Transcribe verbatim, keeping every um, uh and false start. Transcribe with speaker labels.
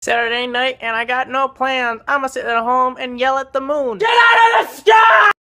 Speaker 1: Saturday night and I got no plans. I'ma sit at home and yell at the moon.
Speaker 2: Get out of the sky!